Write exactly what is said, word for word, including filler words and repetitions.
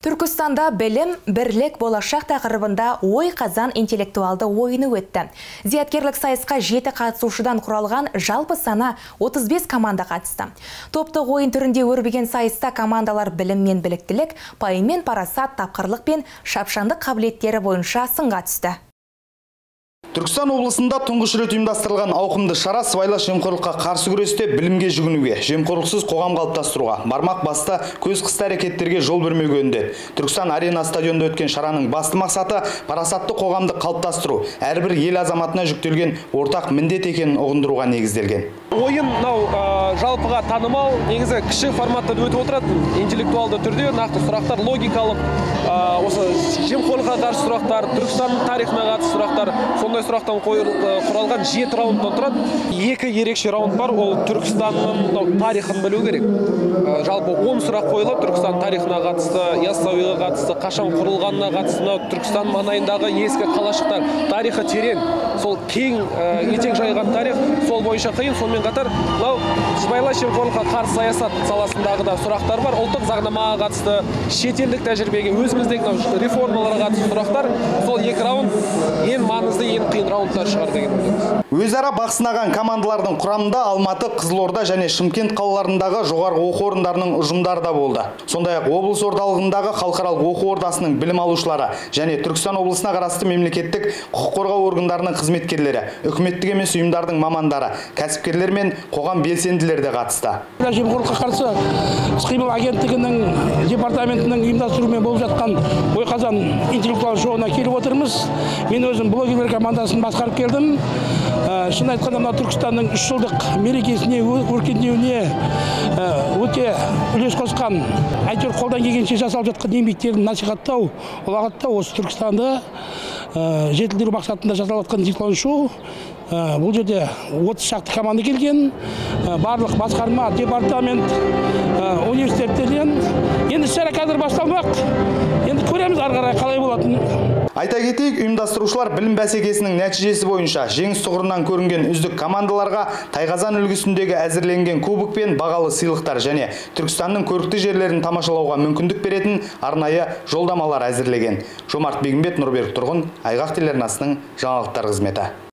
Түркістанда білім, бірлік, болашақ тақырыбында ой қазан интеллектуалды ойыны өтті. Зияткерлік сайысқа жеті қатысушыдан құралған жалпы саны отыз бес команда қатысты. Топтық ойын түрінде өрбіген сайыста командалар білім мен біліктілік, пайым мен парасат, тапқырлық пен шапшаңдық қабілеттері бойынша сынға түсті. Түркістан облысында тұңғыш рет ұйымдастырылған ауқымды шара сыбайлас жемқорлыққа қарсы күресте білімге жүгінуге, жемқорлықсыз қоғам қалыптастыруға, бармақ басты көз қысты әрекеттерге жол бермеуге үндеді. Түркістан арена стадионда өткен шараның басты мақсаты парасатты қоғамды қалыптастыру, әрбір ел азаматына жүктелген ортақ міндет екенін ұғындыруға негізделген. Ойын мынау жалпыға танымал, негізі кіші форматта өтіп отырады, интеллектуалды түрде нақты сұрақтар, логикалық, осы жемқорлыққа қарсы сұрақтар, Түркістан тарихына қатысты сұрақтар, сондай сұрақтан құралған жеті раундтан тұрады. Екі ерекше раунд бар, ол Түркістанның тарихын білу керек. Жалпы он сұрақ қойылып, Түркістан тарихына қатысты, яссауиға қатысты, қашан құрылғанына қатысты, Түркістан маңайындағы ескі қалашықтар, тарихы терең, сол кең етек жайған тарих, сол бойынша қиын. Сонымен қатар, сыбайлас жемқорлыққа қарсы саясат саласындағы да сұрақтар бар. Ұлттық заңнамаға қатысты, шетелдік тәжірибеге, өзіміздегі реформаларға қатысты сұрақтар, сол екі раунд ең маңызды, ең қиын раундтар шығар деген ойлаймыз. Өзара бақ сынаған командалардың құрамында Алматы, Қызылорда және Шымкент қалаларындағы жоғарғы оқу орындарының ұжымдары да болды. Сондай-ақ облыс орталығындағы халықаралық оқу ордасының білім алушылары және Түркістан облысына қарасты мемлекеттік құқық қорғау органдарының қызметкерлері, үкіметтік емес ұйымдардың мамандары, кәсіпкерлер мен қоғам белсенділері де қатысты. Жемқорлыққа қарсы іс-қимыл агенттігінің департаментінің ұйымдастыруымен болып жатқан ой қазан интеллектуалды шоуына келіп отырмыз. Мен өзім блогерлер командасын басқарып келдім. Шын айтқанда, мына Түркістанның үш жылдық мерекесіне, өркендеуіне өте үлес қосқан, әйтеуір қолдан келгенше жасалып жатқан еңбектерін насихаттау, ұлағаттау, осы Түркістанды жетілдіру мақсатында жасалып жатқан интеллектуалды шоу. Бұл жерде отыз шақты команда келген, барлық басқарма, департамент, университеттерден. Енді шара қазір басталмақ. Енді көреміз ары қарай қалай болатынын. Айта кетейік, ұйымдастырушылар білім бәсекесінің нәтижесі бойынша жеңіс тұғырынан көрінген үздік командаларға тайқазан үлгісіндегі әзірленген кубок пен бағалы сыйлықтар және Түркістанның көрікті жерлерін тамашалауға мүмкіндік беретін арнайы жолдамалар әзірлеген. Жомарт Бегімбет, Нұрберік Тұрғын, Айғақ телеарнасының жаңалықтар қызметі.